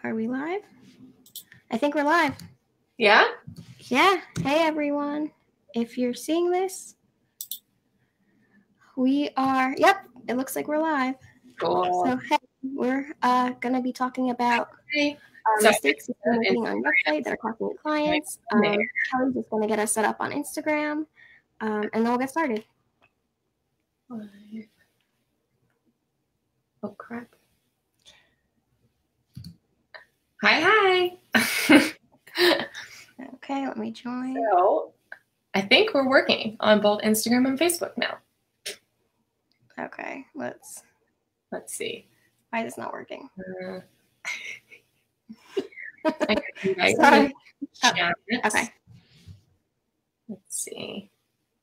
Are we live? I think we're live. Yeah? Yeah. Hey, everyone. If you're seeing this, we are, yep, it looks like we're live. Cool. So, hey, we're going to be talking about mistakes that you're making on your website that are costing you clients. Kelly's just going to get us set up on Instagram, and then we'll get started. Oh, crap. Hi. Okay, let me join. So, I think we're working on both Instagram and Facebook now. Okay, let's see. Why is this not working? Sorry. Oh, okay. Let's see.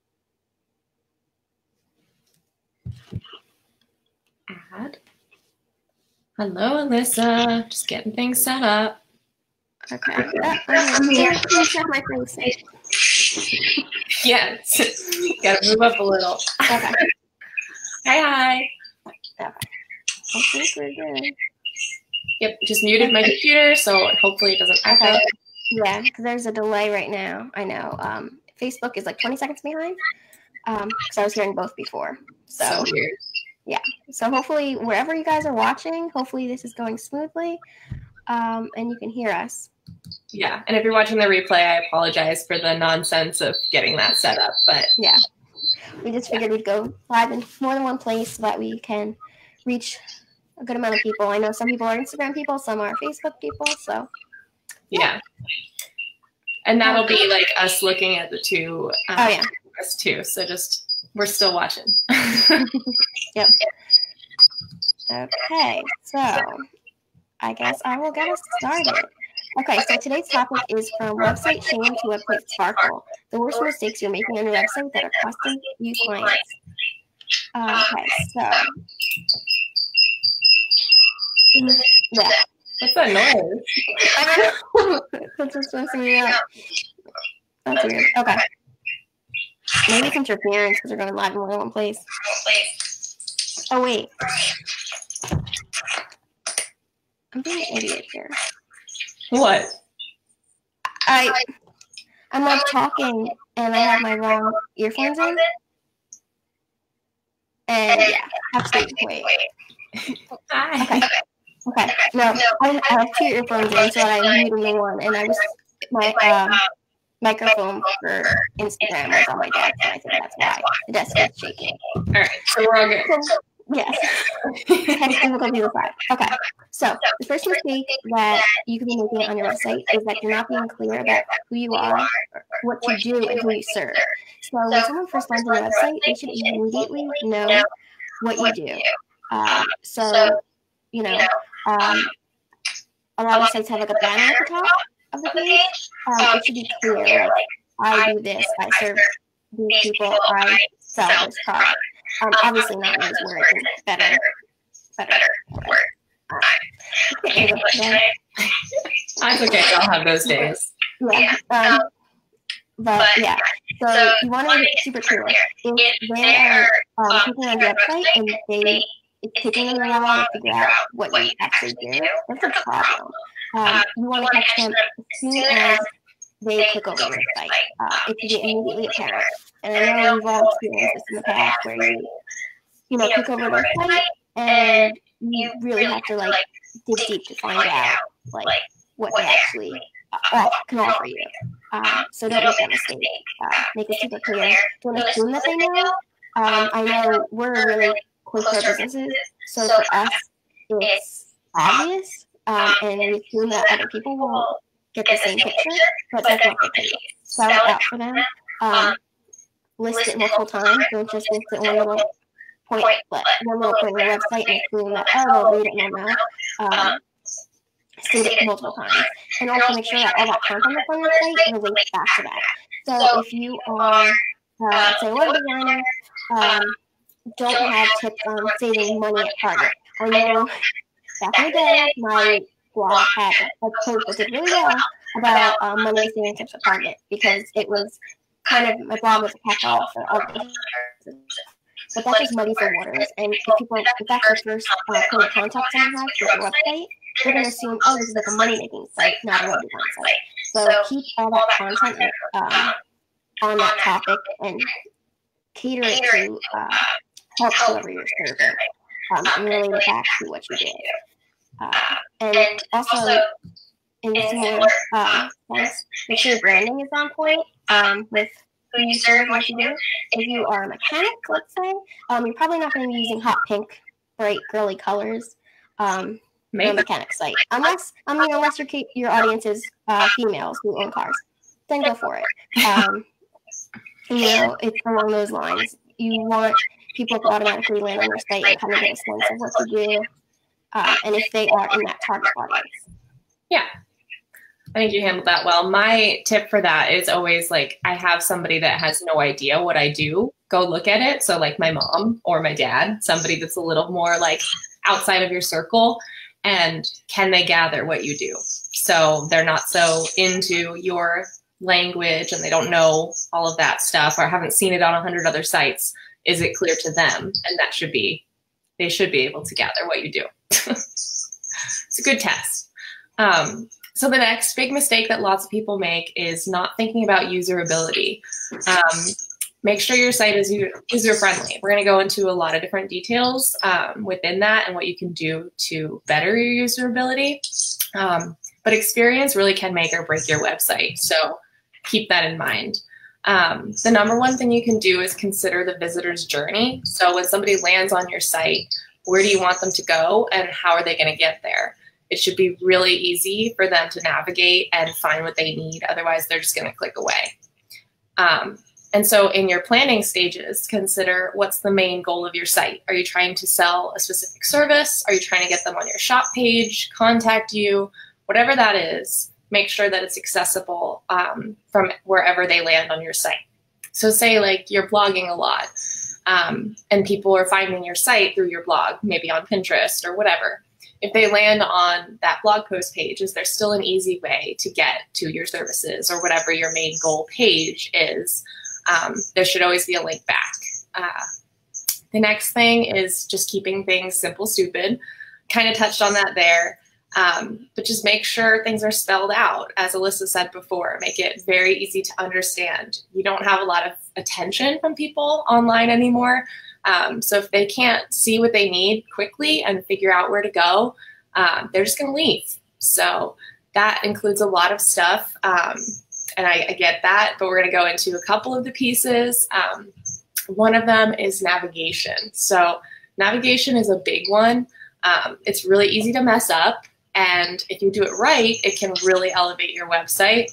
Add. Hello, Alyssa. Just getting things set up. Okay. I'm here. Check my face. Yes. Gotta move up a little. Okay. Hi. Okay. I think we're good. Yep, just muted my computer, so hopefully it doesn't echo. Okay. Yeah, because there's a delay right now. I know. Facebook is like 20 seconds behind. Because I was hearing both before. So weird. Yeah. So hopefully, wherever you guys are watching, hopefully this is going smoothly, and you can hear us. Yeah, and if you're watching the replay, I apologize for the nonsense of getting that set up, but yeah, we just figured we'd go live in more than one place so that we can reach a good amount of people. I know some people are Instagram people, some are Facebook people, so yeah. And that'll be like us looking at the two. Us too. So we're still watching. Yep. Okay, so I guess I will get us started. Okay, so today's topic is from website shame to website sparkle. The worst mistakes you're making on your website that are costing you clients. Okay, so yeah. What's that noise? I don't know. That's just messing me up. That's weird. Okay. Maybe it's interference because we're going live in more than one place. Oh, wait. I'm being an idiot here. What? I'm like talking and I have my wrong earphones in. And yeah, absolutely. Wait. Hi. Okay. No, I have two earphones in, so I'm muting the one, and I was my microphone for Instagram was on my desk, and I think that's why the desk is shaking. All right, so we're all good. Yes. Okay. So the first mistake that you can be making on your website is that you're not being clear about who you are, what you do, and who you serve. So when someone first lands on your website, they should immediately know what you do. So you know, a lot of sites have like a banner at the top of the page. It should be clear, like, I do this, I serve these people, I sell this product. Obviously not in those words, better words. That's okay, I'll have those days. Yeah. But yeah, so you want to make it super clear. If they are clicking on your website and it's taking them a while to figure out what you actually do, that's a problem. You want to catch them as soon as they click over your site. It should be immediately apparent. And I know we've all experienced this in the past where you click over their site and you really have to like dig deep to find out like what they actually can offer you. So don't make that mistake. Make it super clear. Don't assume that they know. I know we're really close to our businesses, so for us, it's obvious, and we assume that other people will get the same picture, but that's not the case. Spell it out for them. List it multiple times. Don't just list it one little point on the website and assume that, they'll read it and they'll know. State it multiple times. And also make sure that all that content that's on your site relates back to that. So if you are, say, a web designer, don't have tips on saving money at Target. I know back in the day, my blog had a post that did really well about money saving tips at Target because it was kind of, my blog was a catch-all for all the but that just muddies the waters. And if that's the first point of contact someone has with your website, they're going to assume, oh, this is like a money-making site, not a web design site. So keep all that content on that topic and cater it to help whoever you're serving and relate it back to what you did. And also, in similar sense, make sure your branding is on point with who you serve and what you do. If you are a mechanic, let's say, you're probably not going to be using hot pink, bright, girly colors on a mechanic site. Unless your audience is females who own cars. Then go for it. It's along those lines. You want people to automatically land on your site and kind of get a sense of what you do, and if they are in that target audience. Yeah, I think you handled that well. My tip for that is always like, I have somebody that has no idea what I do, go look at it. So like my mom or my dad, somebody that's a little more like outside of your circle, and can they gather what you do? So they're not so into your language and they don't know all of that stuff or haven't seen it on 100 other sites. Is it clear to them? And they should be able to gather what you do. It's a good test. So the next big mistake that lots of people make is not thinking about usability. Make sure your site is user-friendly. We're going to go into a lot of different details within that and what you can do to better your usability. But experience really can make or break your website. So keep that in mind. The number one thing you can do is consider the visitor's journey. So when somebody lands on your site, where do you want them to go and how are they going to get there? It should be really easy for them to navigate and find what they need. Otherwise, they're just going to click away. And so in your planning stages, consider what's the main goal of your site. Are you trying to sell a specific service? Are you trying to get them on your shop page, contact you? Whatever that is, make sure that it's accessible from wherever they land on your site. So say like you're blogging a lot and people are finding your site through your blog, maybe on Pinterest or whatever. If they land on that blog post page, is there still an easy way to get to your services or whatever your main goal page is? There should always be a link back. The next thing is just keeping things simple, stupid. Kind of touched on that there. But just make sure things are spelled out. As Alyssa said before, make it very easy to understand. You don't have a lot of attention from people online anymore. So if they can't see what they need quickly and figure out where to go, they're just going to leave. So that includes a lot of stuff. And I get that, but we're going to go into a couple of the pieces. One of them is navigation. So navigation is a big one. It's really easy to mess up. And if you do it right, it can really elevate your website.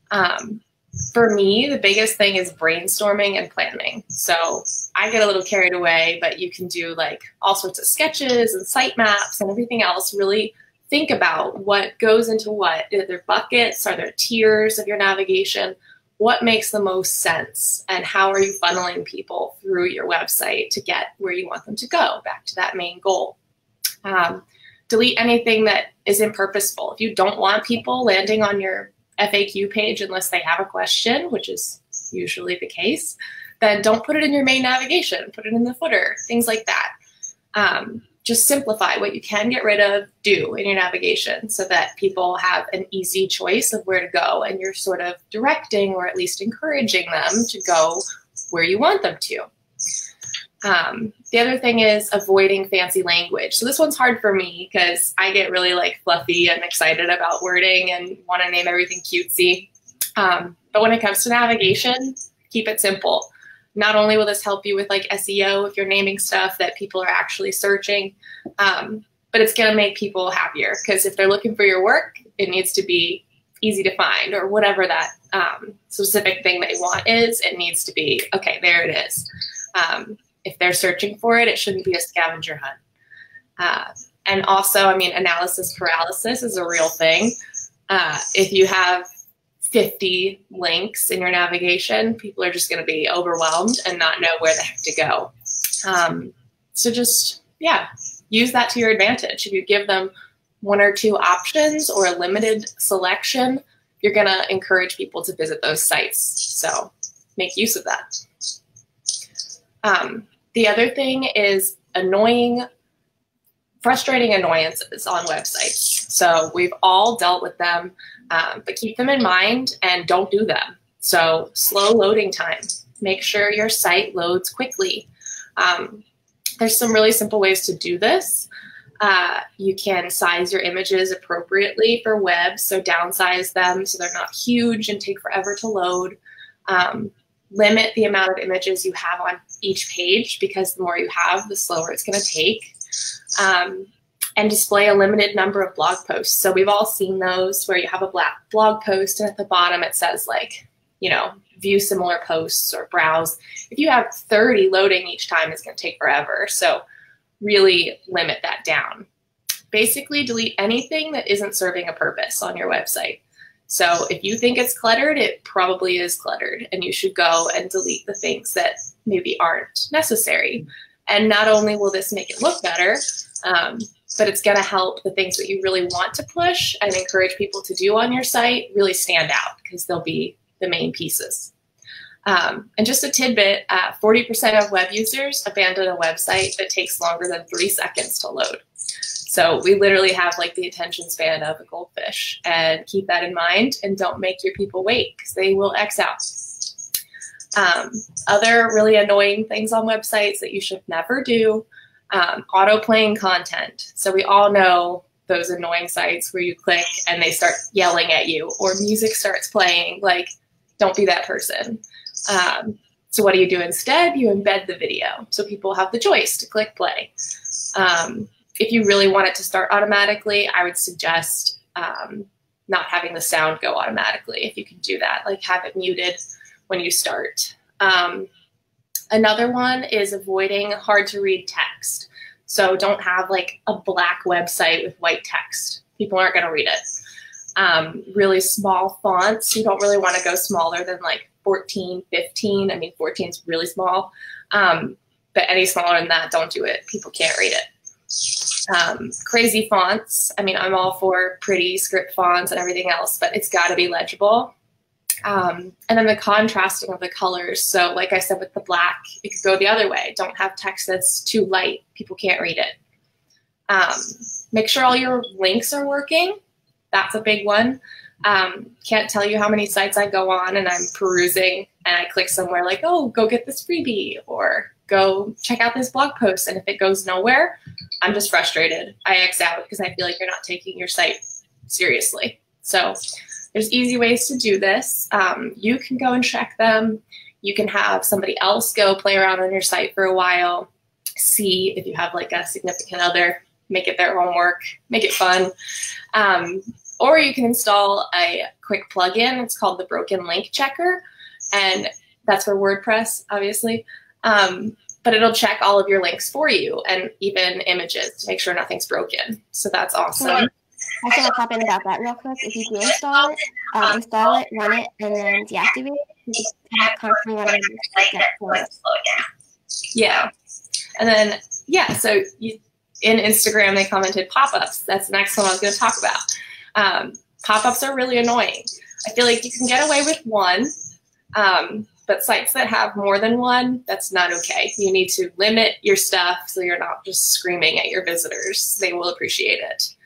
For me, the biggest thing is brainstorming and planning. So I get a little carried away, but you can do like all sorts of sketches and site maps and everything else. Really think about what goes into what. Are there buckets? Are there tiers of your navigation? What makes the most sense? And how are you funneling people through your website to get where you want them to go, back to that main goal? Delete anything that isn't purposeful. If you don't want people landing on your FAQ page unless they have a question, which is usually the case, then don't put it in your main navigation. Put it in the footer, things like that. Just simplify what you can get rid of, do in your navigation so that people have an easy choice of where to go and you're sort of directing or at least encouraging them to go where you want them to. The other thing is avoiding fancy language. So this one's hard for me because I get really like fluffy and excited about wording and want to name everything cutesy. But when it comes to navigation, keep it simple. Not only will this help you with like SEO if you're naming stuff that people are actually searching, but it's going to make people happier because if they're looking for your work, it needs to be easy to find or whatever that specific thing they want is. It needs to be, okay, there it is. If they're searching for it, it shouldn't be a scavenger hunt. And also, I mean, analysis paralysis is a real thing. If you have 50 links in your navigation, people are just going to be overwhelmed and not know where the heck to go. So just, yeah, use that to your advantage. If you give them one or two options or a limited selection, you're going to encourage people to visit those sites. So make use of that. The other thing is frustrating annoyances on websites. So we've all dealt with them, but keep them in mind and don't do them. So slow loading time. Make sure your site loads quickly. There's some really simple ways to do this. You can size your images appropriately for web, so downsize them so they're not huge and take forever to load. Limit the amount of images you have on each page, because the more you have, the slower it's going to take. And display a limited number of blog posts. So we've all seen those where you have a blog post and at the bottom it says like, you know, view similar posts or browse. If you have 30 loading each time, it's going to take forever. So really limit that down. Basically delete anything that isn't serving a purpose on your website. So if you think it's cluttered, it probably is cluttered, and you should go and delete the things that maybe aren't necessary. And not only will this make it look better, but it's going to help the things that you really want to push and encourage people to do on your site really stand out, because they'll be the main pieces. And just a tidbit, 40% of web users abandon a website that takes longer than 3 seconds to load. So we literally have like the attention span of a goldfish, and keep that in mind and don't make your people wait, because they will X out. Other really annoying things on websites that you should never do, auto-playing content. So we all know those annoying sites where you click and they start yelling at you, or music starts playing. Like, don't be that person. So what do you do instead? You embed the video, so people have the choice to click play. If you really want it to start automatically, I would suggest not having the sound go automatically. If you can do that, like have it muted when you start. Another one is avoiding hard to read text. So don't have like a black website with white text. People aren't going to read it. Really small fonts. You don't really want to go smaller than like 14, 15. I mean, 14 is really small. But any smaller than that, don't do it. People can't read it. Crazy fonts. I mean, I'm all for pretty script fonts and everything else, but it's got to be legible. And then the contrasting of the colors. So like I said, with the black, it could go the other way. Don't have text that's too light. People can't read it. Make sure all your links are working. That's a big one. Can't tell you how many sites I go on and I'm perusing and I click somewhere like, oh, go get this freebie, or go check out this blog post. And if it goes nowhere, I'm just frustrated. I X out because I feel like you're not taking your site seriously. So there's easy ways to do this. You can go and check them. You can have somebody else go play around on your site for a while, see if you have like a significant other, make it their homework, make it fun. Or you can install a quick plugin. It's called the Broken Link Checker, and that's for WordPress, obviously. But it'll check all of your links for you, and even images, to make sure nothing's broken. So that's awesome. I just want to pop in about that real quick. If you do install it, run it, and then deactivate it. You just constantly want to get slow down. Yeah. And then, yeah, so in Instagram, they commented pop-ups. That's the next one I was going to talk about. Pop-ups are really annoying. I feel like you can get away with one, but sites that have more than one, that's not okay. You need to limit your stuff so you're not just screaming at your visitors. They will appreciate it.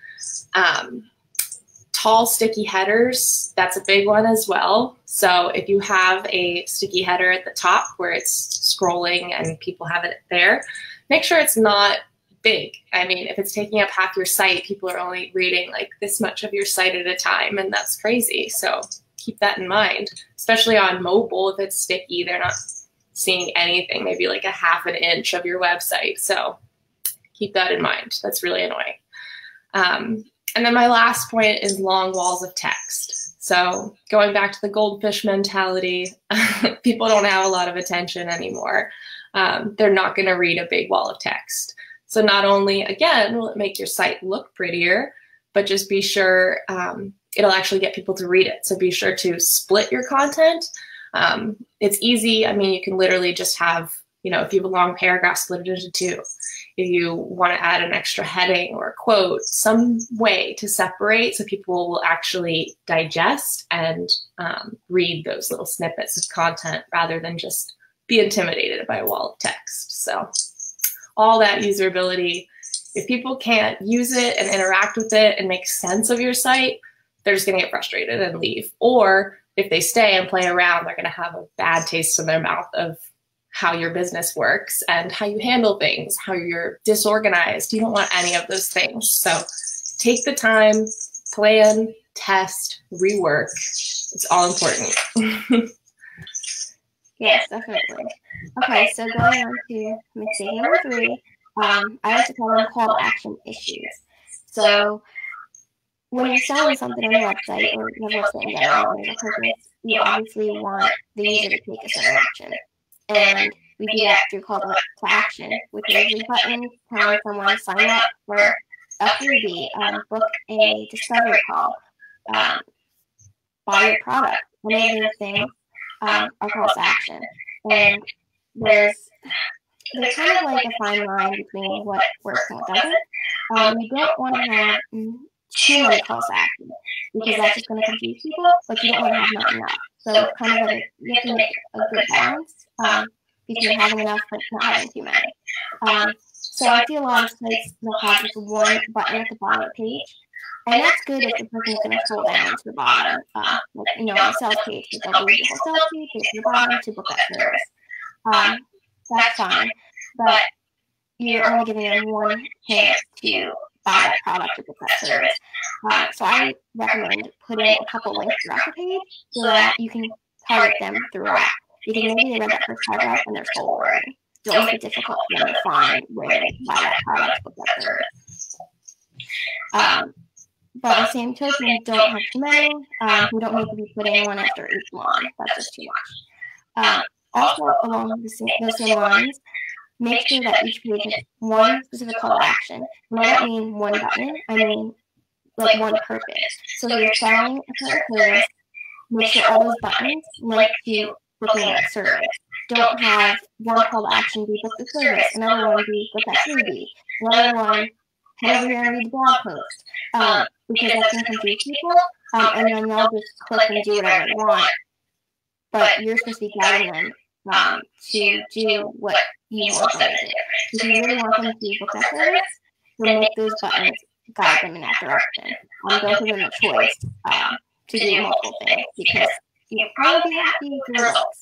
Tall sticky headers, that's a big one as well. So if you have a sticky header at the top where it's scrolling and people have it there, make sure it's not big. I mean, if it's taking up half your site, people are only reading like this much of your site at a time, and that's crazy. So keep that in mind, especially on mobile. If it's sticky, they're not seeing anything, maybe like a half an inch of your website. So keep that in mind. That's really annoying. And then my last point is long walls of text. So going back to the goldfish mentality, people don't have a lot of attention anymore. They're not going to read a big wall of text. So not only, again, will it make your site look prettier, but just be sure it'll actually get people to read it. So be sure to split your content. It's easy. I mean, you can literally just have, you know, if you have a long paragraph, split it into 2. If you want to add an extra heading or a quote, some way to separate so people will actually digest and read those little snippets of content rather than just be intimidated by a wall of text. So all that usability If people can't use it and interact with it and make sense of your site, they're just going to get frustrated and leave. Or if they stay and play around, they're going to have a bad taste in their mouth of how your business works and how you handle things, how you're disorganized. You don't want any of those things. So take the time, plan, test, rework. It's all important. Yes, definitely. Okay, so going on to mistake number 3, I like to call them call to action issues. So when you're selling something on your website, or you have a website in general, or there's a purpose, you obviously want the user to take a certain action. And we do that through call to action, which is usually buttons telling someone to sign up for a freebie, book a discovery call, buy your product. Any of those things are calls to action. And there's kind of like a fine line between what works and what doesn't. You don't want to have too many calls to action, because that's just going to confuse people, but you don't want to have not enough. So kind of like you have to make a good balance between having enough but not having too many. So I see a lot of sites will have just one button at the bottom of the page, and that's good if the person is going to scroll down to the bottom, like, on the sales page, but they'll use the whole sales page, to the bottom to book that service. That's fine, but you're only giving them one chance to buy that product or book that service. So I recommend putting a couple links throughout the page so that you can target them throughout. Because maybe they read that first paragraph and they're sold already. It'll make it difficult for them to find where they can buy that product, book that service. But on the same token, don't have too many. We don't need to be putting one after each line. That's just too much. Also, along those same lines, make sure that each page has one specific call to action. And I don't mean one button, I mean like one purpose. So if you're selling a certain service, make sure all those buttons link to booking that service. Don't have one call to action be book the service, another one be book that freebie, another one head over here and read the blog post, because that's going to confuse people, and then they'll just click and do whatever they want. But you're supposed to be guiding them to do what you want them to do. If you really want them to book that service, then make those buttons guide them in that direction. Don't give them a choice to do multiple things, because you'll probably be happy with the results.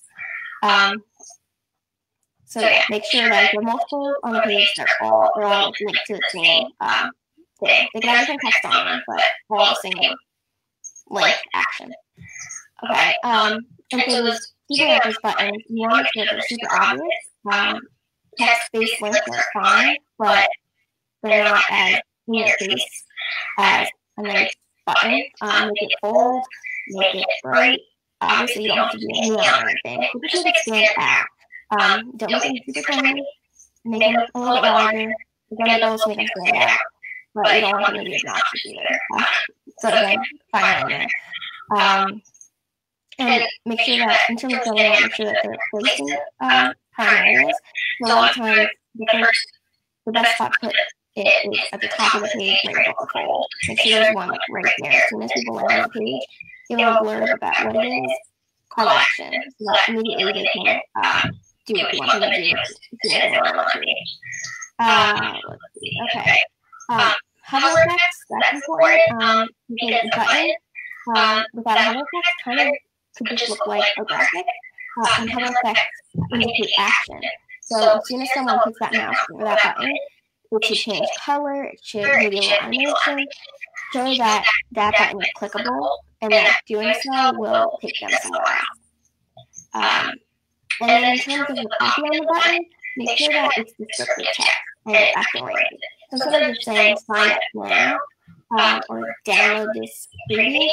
So yeah, make sure that if you're multiple on the page, they're all linked to the same thing. They can have different text on them, but all the same link action. Okay. And so those even at those buttons, you want to make sure they're super obvious. Text-based links are fine, but they're not as in your face as a nice button. Make it bold, make it bright. Obviously, you don't have to do neon or anything, but just make it stand out. Don't make them super tiny. Make them a little bit larger. You're going to also make them stand out, but you don't want them to be obnoxious either. So again, fine line there. And make sure that, in terms of filling out, make sure that they're placed in primary areas. So a lot of times, the best spot to put it is at the top of the page where you book the fold. Make sure there's one like right there. As soon as people land on the page, give them a blurb about what it is, call to action, so that immediately they can do what you want them to do as soon as they land on the page. Let's see. Okay. Hover text, that's important, because the button without a hover text kind of could just look like a graphic, and hover text indicate action. So as soon as someone clicks that mouse or that button, it should change color, it should maybe a little animation, show that that button is clickable, and that doing so will take them somewhere else. And then in terms of the copy on the button, make sure that it's descriptive text and it's action-oriented. So instead of just saying sign up now or download this freebie,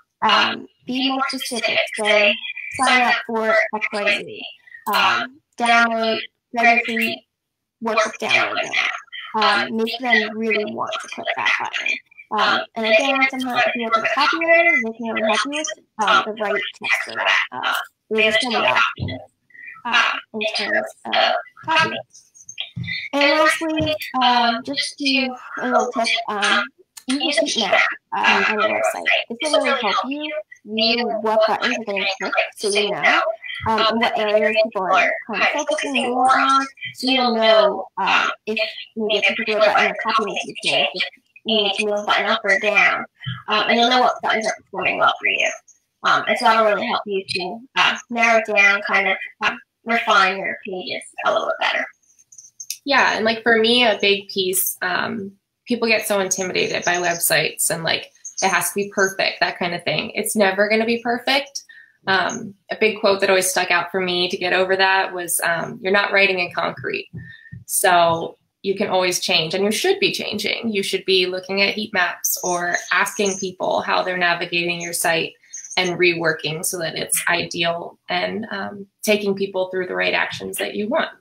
be more specific. So sign up for XYZ. Download regularly workbook download now. Make them really want to click that button. And again, sometimes if you work with a copywriter, they can really help you with the right text for that. There's so many options in terms of copy. And lastly, just to a little tip, use a heat map on your website. This will really help you view what buttons are getting clicked, so you know. and what areas people are kind of focusing more on, so you'll know if maybe a particular button or copy needs to be changed, if you need to move a button up or down, and you'll know what buttons are performing well for you. And so that'll really help you to narrow it down, kind of refine your pages a little bit better. Yeah, and like for me, a big piece, people get so intimidated by websites and like it has to be perfect, that kind of thing. It's never going to be perfect. A big quote that always stuck out for me to get over that was, you're not writing in concrete. So you can always change, and you should be changing. You should be looking at heat maps or asking people how they're navigating your site and reworking so that it's ideal and taking people through the right actions that you want.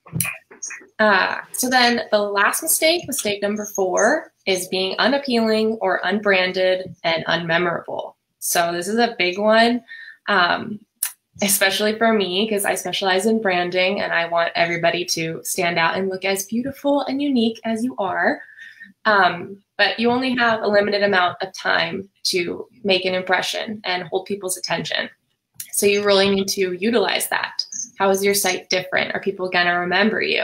So then the last mistake number 4, is being unappealing or unbranded and unmemorable. So this is a big one, especially for me, because I specialize in branding and I want everybody to stand out and look as beautiful and unique as you are. But you only have a limited amount of time to make an impression and hold people's attention. So you really need to utilize that. How is your site different? Are people going to remember you?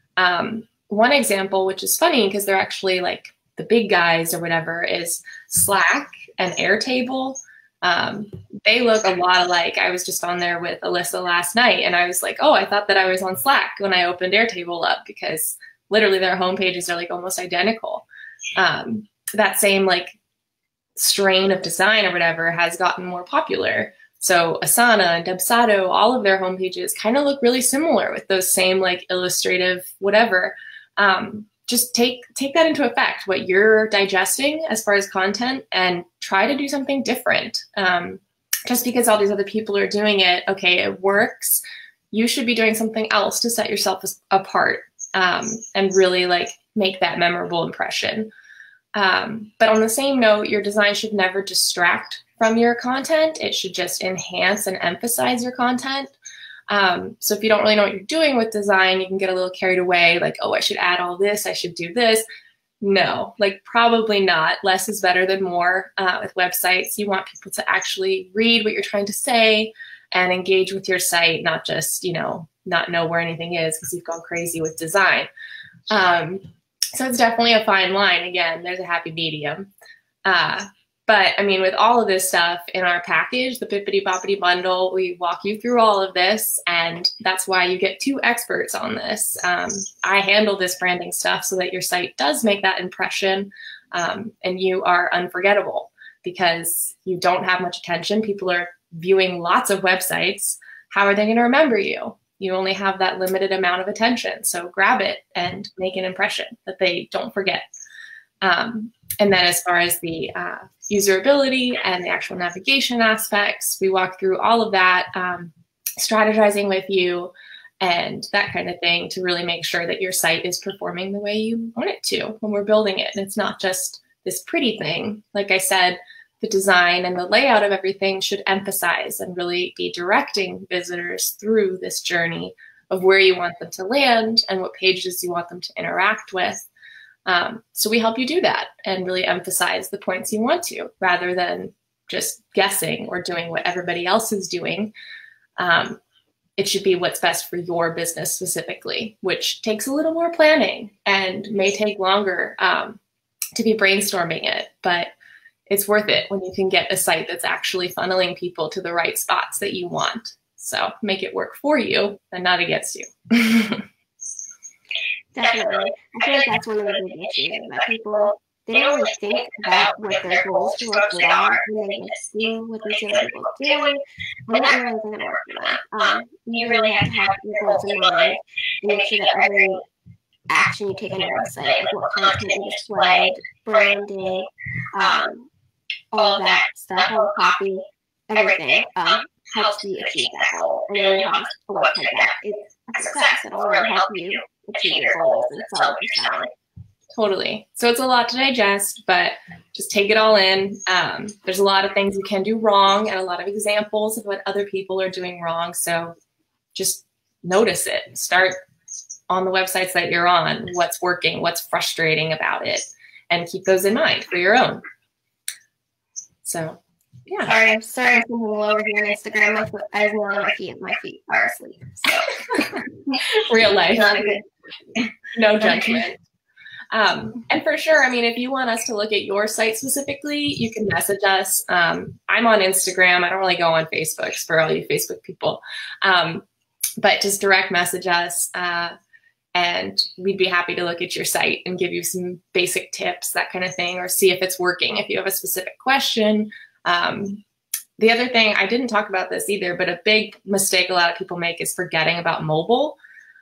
One example, which is funny because they're actually like the big guys or whatever, is Slack and Airtable. They look a lot alike. I was just on there with Alyssa last night and I was like, oh, I thought that I was on Slack when I opened Airtable up, because literally their homepages are like almost identical. That same like strain of design or whatever has gotten more popular. So Asana and Dubsado, all of their homepages kind of look really similar with those same like illustrative whatever. Just take that into effect, what you're digesting as far as content, and try to do something different. Just because all these other people are doing it, okay, it works. You should be doing something else to set yourself apart and really like make that memorable impression. But on the same note, your design should never distract from your content. It should just enhance and emphasize your content. So if you don't really know what you're doing with design, you can get a little carried away, like, oh, I should add all this, I should do this. No, like probably not. Less is better than more with websites. You want people to actually read what you're trying to say and engage with your site, not just, not know where anything is because you've gone crazy with design. So it's definitely a fine line. Again, there's a happy medium. But I mean, with all of this stuff in our package, the Bippity Boppity Bundle, we walk you through all of this, and that's why you get 2 experts on this. I handle this branding stuff so that your site does make that impression, and you are unforgettable because you don't have much attention. People are viewing lots of websites. How are they going to remember you? You only have that limited amount of attention, so grab it and make an impression that they don't forget. And then as far as the usability and the actual navigation aspects, we walk through all of that, strategizing with you and that kind of thing to really make sure that your site is performing the way you want it to when we're building it. And it's not just this pretty thing. Like I said, the design and the layout of everything should emphasize and really be directing visitors through this journey of where you want them to land and what pages you want them to interact with. So we help you do that and really emphasize the points you want to, rather than just guessing or doing what everybody else is doing. It should be what's best for your business specifically, which takes a little more planning and may take longer to be brainstorming it, but it's worth it when you can get a site that's actually funneling people to the right spots that you want. So make it work for you and not against you. Definitely. I feel like that's one of the big issues about people. They don't really think about what their goals to work with are, and they just do what they see other people doing, and that really isn't going to work for them. You really have to have your goals in mind and make sure that every action you take on your website, like what content you display, branding, all of that stuff, all the copy, everything helps you achieve that goal. And then how a website that it's a success. It'll really help you achieve your goals and solve your challenge. Totally. So it's a lot to digest, but just take it all in. There's a lot of things you can do wrong and a lot of examples of what other people are doing wrong. So just notice it. Start on the websites that you're on, what's working, what's frustrating about it, and keep those in mind for your own. So Yeah. Sorry, I'm starting to move over here on Instagram. I was kneeling on my feet are asleep. So. Real life. No judgment. And for sure, I mean, if you want us to look at your site specifically, you can message us. I'm on Instagram. I don't really go on Facebook for all you Facebook people. But just direct message us and we'd be happy to look at your site and give you some basic tips, that kind of thing, or see if it's working. If you have a specific question. The other thing, I didn't talk about this either, but a big mistake a lot of people make is forgetting about mobile.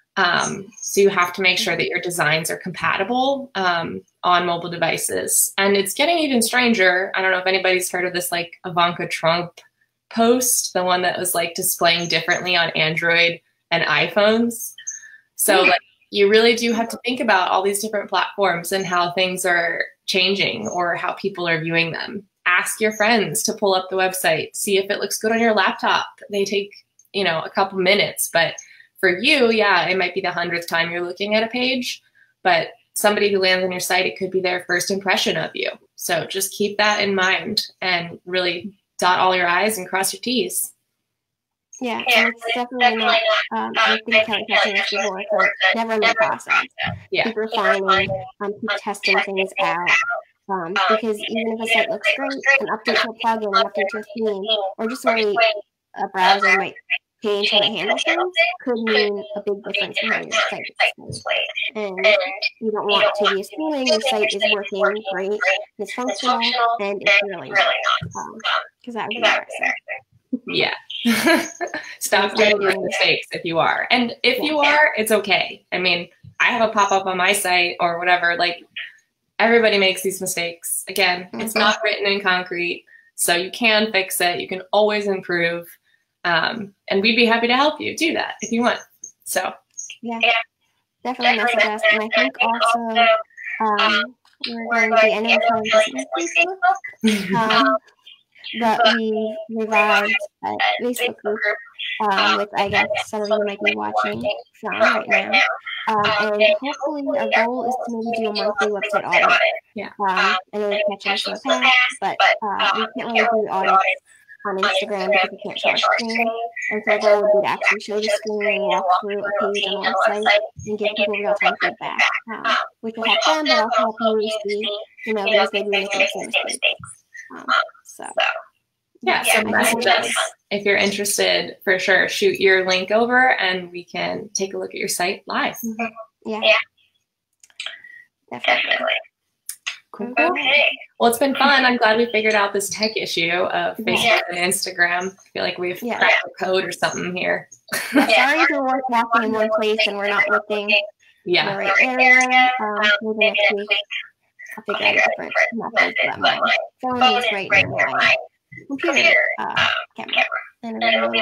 So you have to make sure that your designs are compatible on mobile devices. And it's getting even stranger. I don't know if anybody's heard of this like Ivanka Trump post, the one that was like displaying differently on Android and iPhones. So like you really do have to think about all these different platforms and how things are changing or how people are viewing them. Ask your friends to pull up the website, see if it looks good on your laptop. They take, you know, a couple minutes, but for you, yeah, it might be the 100th time you're looking at a page, but somebody who lands on your site, it could be their first impression of you. So just keep that in mind and really dot all your I's and cross your T's. Yeah, and it's definitely not, I think Kelly touched on this before, so it's never in the process. Yeah. Keep refining, keep testing things out. Because even if a site looks great, an update to a plugin, an update to a theme, or just the way a browser might change how it handles things could mean a big difference in how your site is displayed. And you don't want to be assuming your site is working great, it's functional, and it's really not. Because that would be embarrassing. Yeah. Stop doing mistakes if you are. And if you are, it's okay. I mean, I have a pop-up on my site or whatever, like everybody makes these mistakes. Again, it's not written in concrete, so you can fix it. You can always improve. And we'd be happy to help you do that if you want. So yeah, definitely message us. And I think also we're going to be ending Facebook. But we revived a Facebook group, which I guess some of you might be watching from right now. And hopefully our goal is to maybe do a monthly website audit. Yeah. I know we've mentioned this in the past, but we can't really do audits on Instagram because we can't show our screen. And so our goal would be to actually show the screen and walk through a page on the website and give people real-time feedback, which will help them, but also help you see, you know, because they do make the same mistakes. So message us if you're interested, for sure. Shoot your link over and we can take a look at your site live. Yeah. Definitely. Cool. Okay. Well, it's been fun. I'm glad we figured out this tech issue of Facebook and Instagram. I feel like we've cracked the code or something here. Sorry if we're walking in one place and we're not looking in the right area. Maybe next week I'll figure out a different method so that my phone is right in my computer camera. And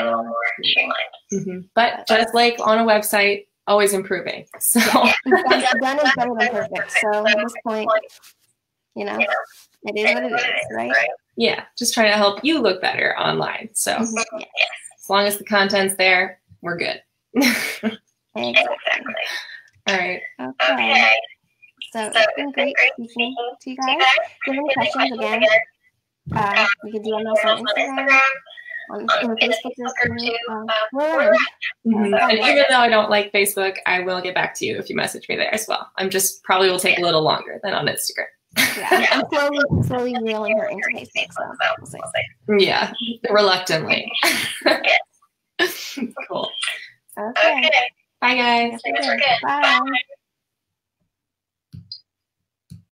But just like on a website, always improving. So done is better than perfect. So at this point, you know, it is what it is, right? Yeah, just trying to help you look better online. So as long as the content's there, we're good. Exactly. All right. Okay. So it's been great speaking to you guys. If you have any questions, again, you can DM us on Instagram, on Facebook, we're and even though I don't like Facebook, I will get back to you if you message me there as well. I'm just probably will take a little longer than on Instagram. Yeah, I'm slowly reeling her into Facebook, so we'll see. Yeah, reluctantly. Cool. Okay. Bye, guys. Bye.